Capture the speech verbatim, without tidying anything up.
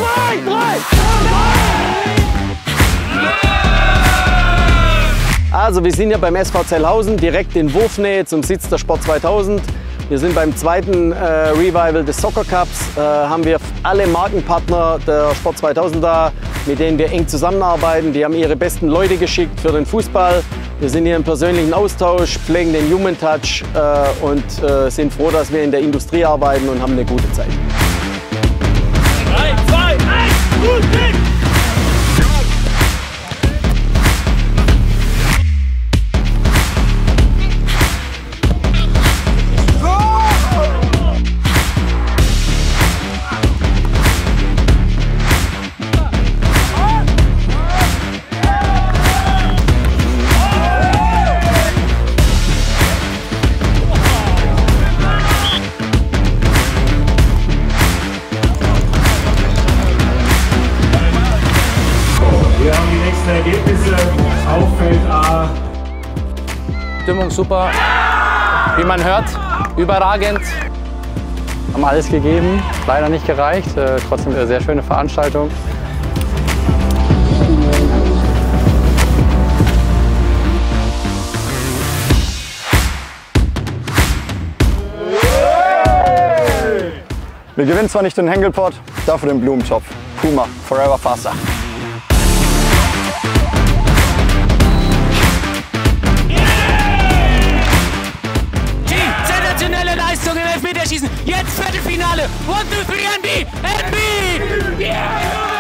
drei, drei. Also wir sind ja beim S V Zellhausen, direkt in Wurfnähe zum Sitz der Sport zweitausend. Wir sind beim zweiten äh, Revival des Soccer Cups. Äh, haben wir alle Markenpartner der Sport zweitausend da, mit denen wir eng zusammenarbeiten. Die haben ihre besten Leute geschickt für den Fußball. Wir sind hier im persönlichen Austausch, pflegen den Human Touch äh, und äh, sind froh, dass wir in der Industrie arbeiten und haben eine gute Zeit. drei, zwei, eins, gut, Kick! Wir haben die nächsten Ergebnisse auf Feld A. Stimmung super, wie man hört, überragend. Haben alles gegeben, leider nicht gereicht, äh, trotzdem eine sehr schöne Veranstaltung. Wir gewinnen zwar nicht den Hengelpott, dafür den Blumentopf. Puma, forever faster. Sensationelle Leistung im Elfmeterschießen. Jetzt Viertelfinale. One, two, three, N B! N B! Yeah!